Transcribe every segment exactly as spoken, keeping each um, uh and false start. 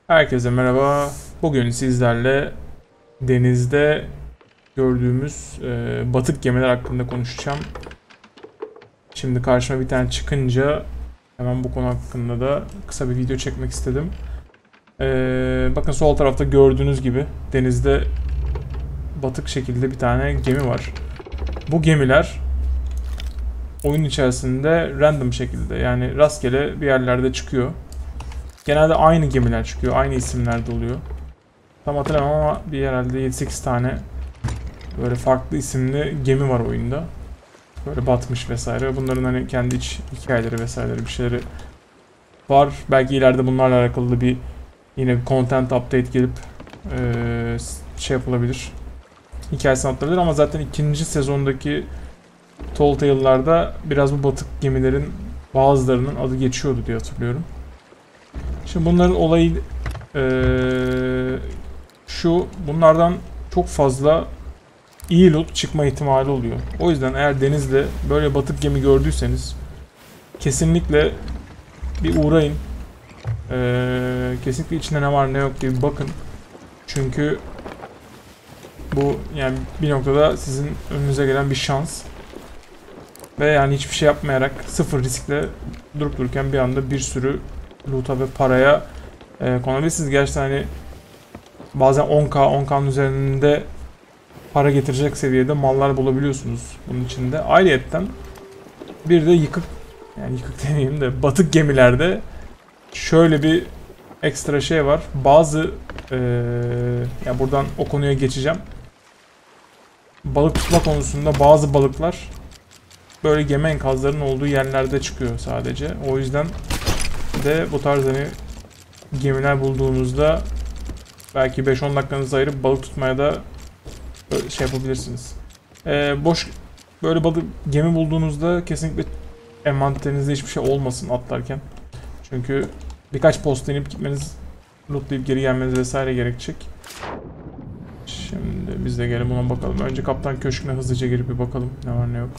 Herkese merhaba. Bugün sizlerle denizde gördüğümüz e, batık gemiler hakkında konuşacağım. Şimdi karşıma bir tane çıkınca hemen bu konu hakkında da kısa bir video çekmek istedim. E, bakın sol tarafta gördüğünüz gibi denizde batık şekilde bir tane gemi var. Bu gemiler oyun içerisinde random şekilde, yani rastgele bir yerlerde çıkıyor. Genelde aynı gemiler çıkıyor, aynı isimlerde oluyor. Tam hatırlamam ama bir herhalde yedi sekiz tane böyle farklı isimli gemi var oyunda. Böyle batmış vesaire. Bunların hani kendi iç hikayeleri vesaireleri bir şeyleri var. Belki ileride bunlarla alakalı da bir yine bir content update gelip ee, şey yapılabilir. Hikayesi anlatılabilir ama zaten ikinci sezondaki Tall Tale'larda biraz bu batık gemilerin bazılarının adı geçiyordu diye hatırlıyorum. Şimdi bunların olayı ee, şu, bunlardan çok fazla iyi loot çıkma ihtimali oluyor. O yüzden eğer denizde böyle batık gemi gördüyseniz kesinlikle bir uğrayın. Ee, kesinlikle içinde ne var ne yok diye bir bakın. Çünkü bu yani bir noktada sizin önünüze gelen bir şans. Ve yani hiçbir şey yapmayarak sıfır riskle durup dururken bir anda bir sürü loot'a ve paraya e, konabilirsiniz. Gerçekten hani bazen on K on K'nın üzerinde para getirecek seviyede mallar bulabiliyorsunuz bunun içinde. Ayrıyetten bir de yıkık, yani yıkık demeyeyim de batık gemilerde şöyle bir ekstra şey var. Bazı ee, yani buradan o konuya geçeceğim. Balık tutma konusunda bazı balıklar böyle gemi enkazlarının olduğu yerlerde çıkıyor sadece. O yüzden de bu tarz hani gemiler bulduğunuzda belki beş on dakikanızı ayırıp balık tutmaya da şey yapabilirsiniz. Ee, boş böyle balık gemi bulduğunuzda kesinlikle envanterinizde hiçbir şey olmasın atlarken. Çünkü birkaç posta inip gitmeniz, lootlayıp geri gelmeniz vesaire gerekecek. Şimdi biz de gelin buna bakalım. Önce Kaptan Köşkü'ne hızlıca girip bir bakalım ne var ne yok.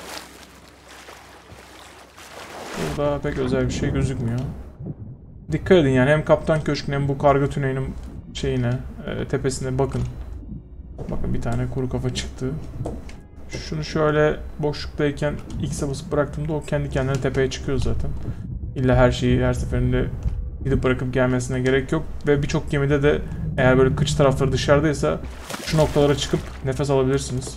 Burada pek özel bir şey gözükmüyor. Dikkat edin yani hem Kaptan Köşkü'nün hem bu karga tüneyinin şeyine, e, tepesine bakın. Bakın bir tane kuru kafa çıktı. Şunu şöyle boşluktayken X'e basıp bıraktığımda o kendi kendine tepeye çıkıyor zaten. İlla her şeyi her seferinde gidip bırakıp gelmesine gerek yok. Ve birçok gemide de eğer böyle kıç tarafları dışarıdaysa şu noktalara çıkıp nefes alabilirsiniz.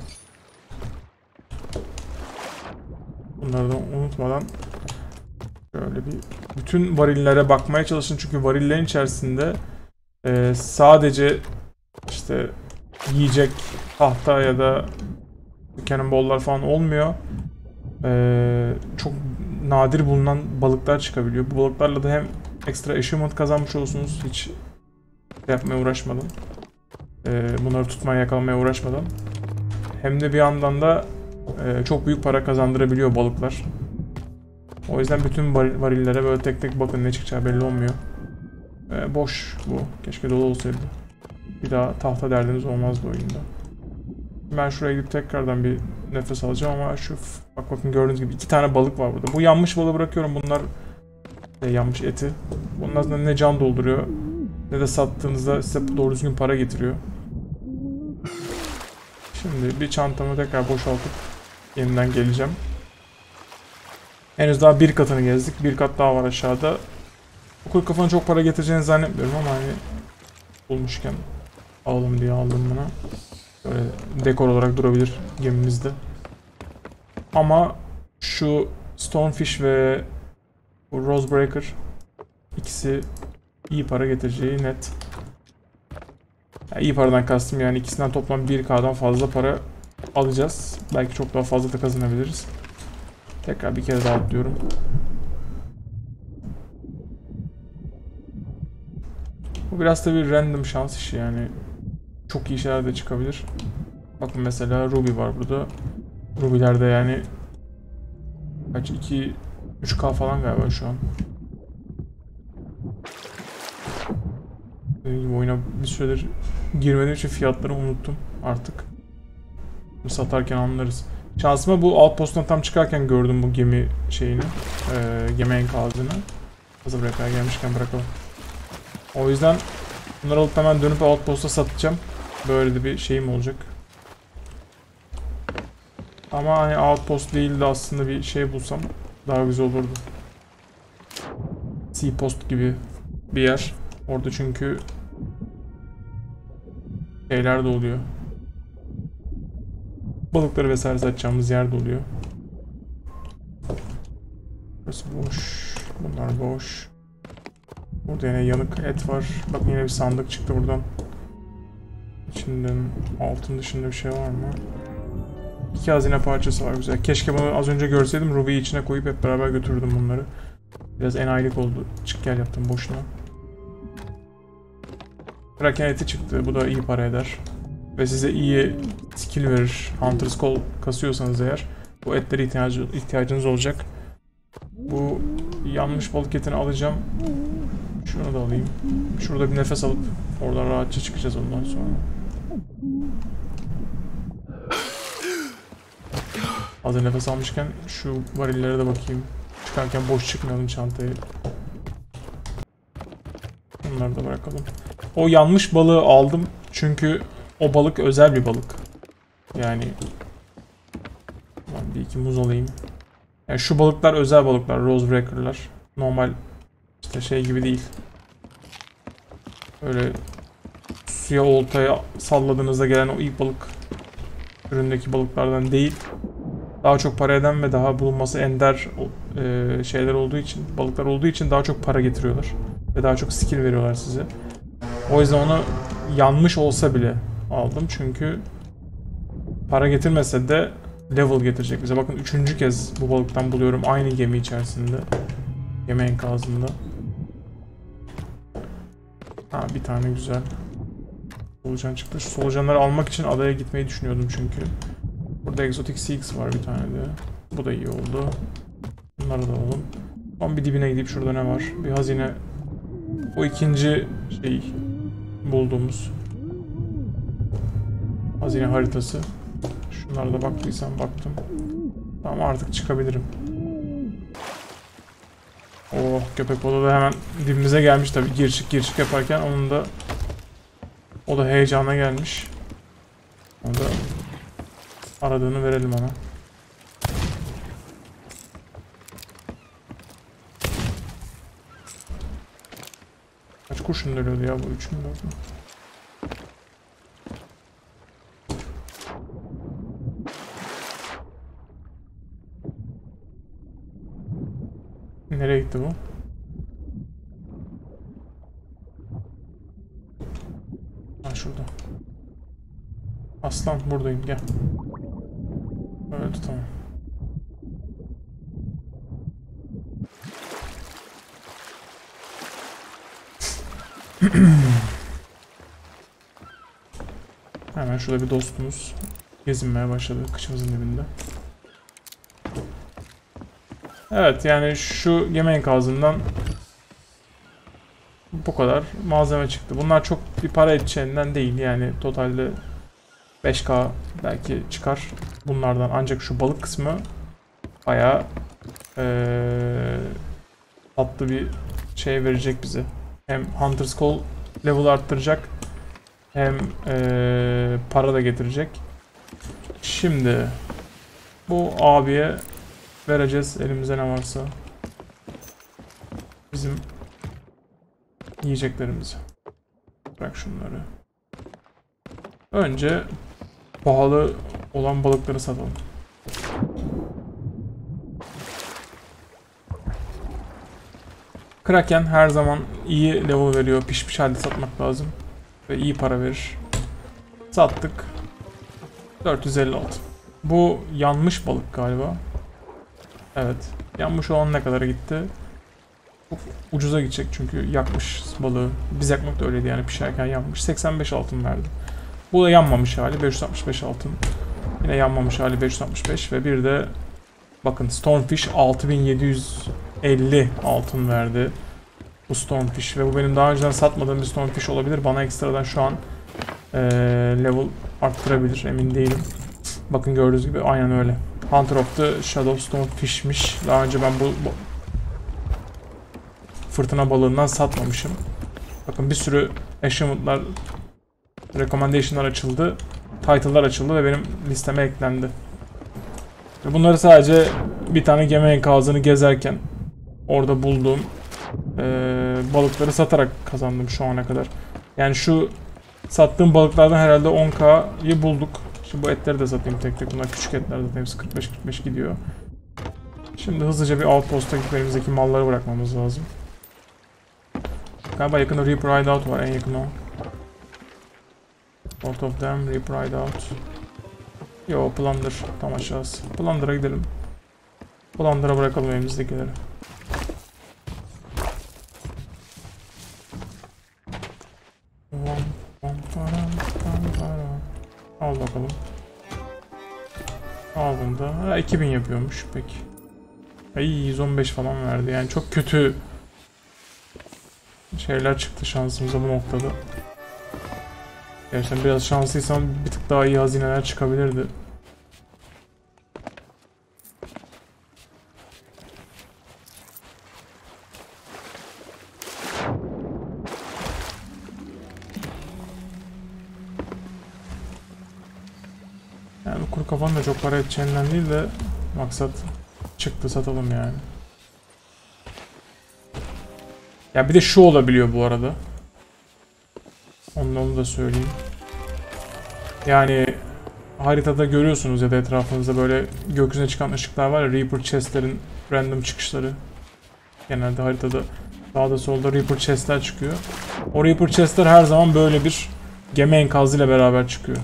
Bunları da unutmadan şöyle bir bütün varillere bakmaya çalışın. Çünkü varillerin içerisinde e, sadece işte yiyecek, tahta ya da cannonball'lar falan olmuyor. Ee, çok nadir bulunan balıklar çıkabiliyor. Bu balıklarla da hem ekstra achievement kazanmış olursunuz hiç yapmaya uğraşmadan. Ee, bunları tutmaya, yakalamaya uğraşmadan. Hem de bir yandan da e, çok büyük para kazandırabiliyor balıklar. O yüzden bütün var varillere böyle tek tek bakın, ne çıkacağı belli olmuyor. Ee, boş bu. Keşke dolu olsaydı. Bir daha tahta derdiniz olmaz bu oyunda. Ben şuraya gidip tekrardan bir nefes alacağım ama şu bak bakın gördüğünüz gibi iki tane balık var burada. Bu yanmış balığı bırakıyorum. Bunlar e, yanmış eti. Bunun aslında ne can dolduruyor ne de sattığınızda size doğru düzgün para getiriyor. Şimdi bir çantamı tekrar boşaltıp yeniden geleceğim. Henüz daha bir katını gezdik. Bir kat daha var aşağıda. Bu kuru kafanın çok para getireceğini zannetmiyorum ama hani bulmuşken alalım diye aldım bunu. Böyle dekor olarak durabilir gemimizde. Ama şu Stonefish ve bu Rosebreaker ikisi iyi para getireceği net. Yani iyi paradan kastım yani ikisinden toplam bir K'dan fazla para alacağız. Belki çok daha fazla da kazanabiliriz. Tekrar bir kere daha atlıyorum. Bu biraz da bir random şans işi yani. Çok iyi şeyler de çıkabilir. Bakın mesela Ruby var burada. Ruby'lerde yani kaç iki üç K falan galiba şu an. Dediğim oyuna bir süredir girmediğim için fiyatları unuttum artık. Satarken anlarız. Şansıma bu outpost'tan tam çıkarken gördüm bu gemi şeyini. E, gemi enkazını. Hazır buraya kadar gelmişken bırakalım. O yüzden bunları alıp hemen dönüp outpost'a satacağım. Böyle de bir şeyim olacak. Ama hani outpost değil de aslında bir şey bulsam daha güzel olurdu. Seapost gibi bir yer. Orada çünkü şeyler de oluyor. Balıkları vesaire satacağımız yer de oluyor. Burası boş. Bunlar boş. Burada yine yanık et var. Bakın yine bir sandık çıktı buradan. İçinden altın dışında bir şey var mı? İki hazine parçası var, güzel. Keşke bunu az önce görseydim. Ruby'yi içine koyup hep beraber götürdüm bunları. Biraz enayilik oldu. Çık gel yaptım boşuna. Kraken eti çıktı. Bu da iyi para eder. Ve size iyi skill verir. Hunter's Call kasıyorsanız eğer bu etlere ihtiyacı, ihtiyacınız olacak. Bu yanmış balık etini alacağım. Şunu da alayım. Şurada bir nefes alıp oradan rahatça çıkacağız ondan sonra. Hazır nefes almışken şu varillere de bakayım. Çıkarken boş çıkmayalım çantayı. Bunları da bırakalım. O yanmış balığı aldım çünkü o balık özel bir balık. Yani ben bir iki muz alayım. Yani şu balıklar özel balıklar, Rosebreaker'lar. Normal işte şey gibi değil. Öyle suya oltaya salladığınızda gelen o ilk balık türündeki balıklardan değil. Daha çok para eden ve daha bulunması ender e, şeyler olduğu için, balıklar olduğu için daha çok para getiriyorlar. Ve daha çok skill veriyorlar size. O yüzden onu yanmış olsa bile aldım çünkü para getirmese de level getirecek bize. Bakın üçüncü kez bu balıktan buluyorum aynı gemi içerisinde. Gemi enkazında. Ha bir tane güzel. Solucan çıktı. Şu solucanları almak için adaya gitmeyi düşünüyordum çünkü. Burada Exotic Seeks var bir tane de. Bu da iyi oldu. Bunları da alalım. Son bir dibine gidip şurada ne var? Bir hazine. O ikinci şey bulduğumuz hazine haritası. Şunlara da baktıysam baktım. Tamam artık çıkabilirim. Oh köpek balığı da hemen dibimize gelmiş tabii gir çık gir çık yaparken onun da o da heyecana gelmiş. Onu da aradığını verelim ona. Kaç kurşun dönüyordu ya bu üç mü dört mü? Nereye gitti bu? Ha şurada. Aslan buradayım gel. Öldü tamam. Hemen şurada bir dostumuz gezinmeye başladı kıçımızın dibinde. Evet yani şu gemi enkazından bu kadar malzeme çıktı. Bunlar çok bir para edeceğinden değil yani totalde beş K belki çıkar bunlardan ancak şu balık kısmı bayağı ee, tatlı bir şey verecek bize. Hem Hunter's Call level arttıracak hem ee, para da getirecek. Şimdi bu abiye vereceğiz elimize ne varsa. Bizim yiyeceklerimizi. Bırak şunları. Önce pahalı olan balıkları satalım. Kraken her zaman iyi level veriyor. Pişmiş halde satmak lazım. Ve iyi para verir. Sattık. dört yüz elli altı. Bu yanmış balık galiba. Evet. Yanmış olan ne kadara gitti? Çok ucuza gidecek çünkü yakmış balığı. Biz yakmak da öyleydi yani pişerken yanmış. seksen beş altın verdi. Bu da yanmamış hali beş yüz altmış beş altın. Yine yanmamış hali beş yüz altmış beş ve bir de bakın Stormfish altı bin yedi yüz elli altın verdi. Bu Stormfish ve bu benim daha önceden satmadığım bir Stormfish olabilir. Bana ekstradan şu an ee, level arttırabilir emin değilim. Bakın gördüğünüz gibi aynen öyle. Hunter of the Shadow Stormfish'miş. Daha önce ben bu, bu fırtına balığından satmamışım. Bakın bir sürü achievement'lar, recommendation'lar açıldı. Title'lar açıldı ve benim listeme eklendi. Ve bunları sadece bir tane gemi enkazını gezerken orada bulduğum e, balıkları satarak kazandım şu ana kadar. Yani şu sattığım balıklardan herhalde on K'yı bulduk. Şimdi bu etleri de satayım tek tek. Bunlar küçük etler zaten, hepsi kırk beş kırk beş gidiyor. Şimdi hızlıca bir outpost'a gidip elimizdeki malları bırakmamız lazım. Galiba yakında Reaper Hideout var, en yakın o. Both of them, Reaper Hideout. Yo, Plunder tam aşağısı. Plunder'a gidelim. Plunder'a bırakalım elimizdekileri. Al bakalım. Aldığında ha, iki bin yapıyormuş peki. Ay, yüz on beş falan verdi. Yani çok kötü şeyler çıktı şansımıza bu noktada. Gerçekten biraz şanslıysam bir tık daha iyi hazineler çıkabilirdi. Yani bu kuru kafanın da çok para edeceğinden değil de maksat çıktı satalım yani. Ya bir de şu olabiliyor bu arada. Onu, onu da söyleyeyim. Yani haritada görüyorsunuz ya da etrafınızda böyle gökyüzüne çıkan ışıklar var ya, Reaper chest'lerin random çıkışları. Genelde haritada sağda solda Reaper chest'ler çıkıyor. O Reaper chest'ler her zaman böyle bir gemi enkazıyla beraber çıkıyor.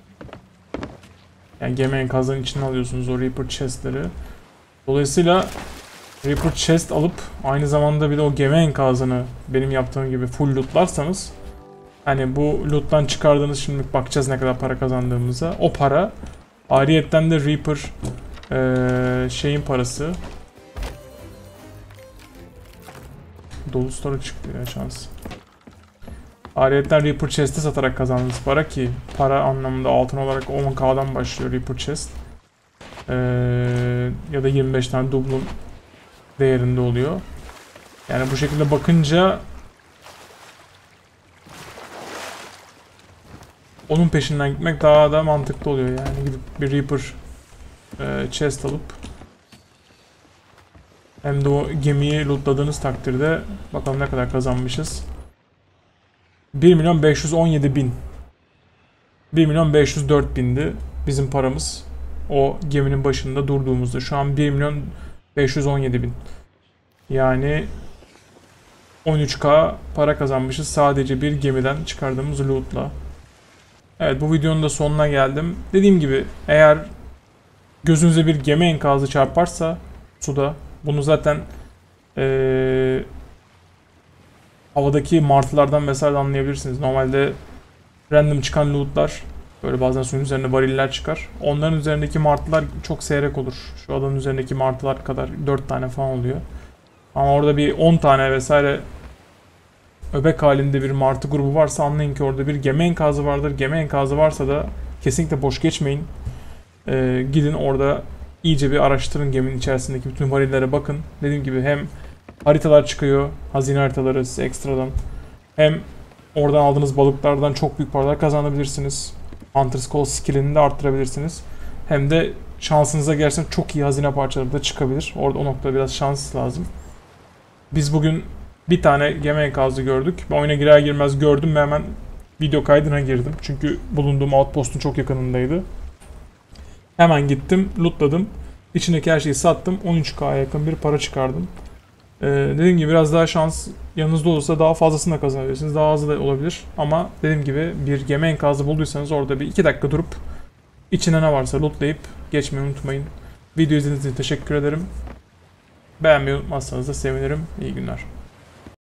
Yani gemi enkazının içine alıyorsunuz o Reaper chest'leri. Dolayısıyla Reaper chest alıp aynı zamanda bir de o gemi enkazını benim yaptığım gibi full lootlarsanız, hani bu loot'tan çıkardığınız, şimdi bakacağız ne kadar para kazandığımıza, o para ayrıyetten de Reaper ee, şeyin parası. Dolu story çıktı ya, şans. Ayrıyetten Reaper chest'i satarak kazandığınız para, ki para anlamında altın olarak on K'dan başlıyor Reaper chest. Ee, ya da yirmi beş tane dublun değerinde oluyor. Yani bu şekilde bakınca onun peşinden gitmek daha da mantıklı oluyor yani. Gidip bir Reaper e, chest alıp hem de o gemiyi lootladığınız takdirde bakalım ne kadar kazanmışız. bir milyon beş yüz on yedi bin. bir milyon beş yüz dört bindi bizim paramız. O geminin başında durduğumuzda şu an bir milyon beş yüz on yedi bin. Yani on üç K para kazanmışız sadece bir gemiden çıkardığımız lootla. Evet, bu videonun da sonuna geldim. Dediğim gibi eğer gözünüze bir gemi enkazı çarparsa suda, bunu zaten ee, havadaki martılardan mesela anlayabilirsiniz. Normalde random çıkan lootlar böyle bazen suyun üzerinde variller çıkar. Onların üzerindeki martılar çok seyrek olur. Şu adanın üzerindeki martılar kadar dört tane falan oluyor. Ama orada bir on tane vesaire öbek halinde bir martı grubu varsa anlayın ki orada bir gemi enkazı vardır. Gemi enkazı varsa da kesinlikle boş geçmeyin. Ee, gidin orada iyice bir araştırın, geminin içerisindeki bütün varillere bakın. Dediğim gibi hem haritalar çıkıyor, hazine haritaları size ekstradan. Hem oradan aldığınız balıklardan çok büyük paralar kazanabilirsiniz. Hunter's Call skill'ini de arttırabilirsiniz. Hem de şansınıza gerçekten çok iyi hazine parçaları da çıkabilir. Orada o noktada biraz şans lazım. Biz bugün bir tane gemi enkazı gördük. Ben oyuna girer girmez gördüm ve hemen video kaydına girdim. Çünkü bulunduğum outpost'un çok yakınındaydı. Hemen gittim, lootladım. İçindeki her şeyi sattım. on üç K'ya yakın bir para çıkardım. Ee, dediğim gibi biraz daha şans yanınızda olursa daha fazlasını da kazanabilirsiniz. Daha az da olabilir. Ama dediğim gibi bir gemi enkazı bulduysanız orada bir iki dakika durup içine ne varsa lootlayıp geçmeyi unutmayın. Video izlediğiniz için teşekkür ederim. Beğenmeyi unutmazsanız da sevinirim. İyi günler.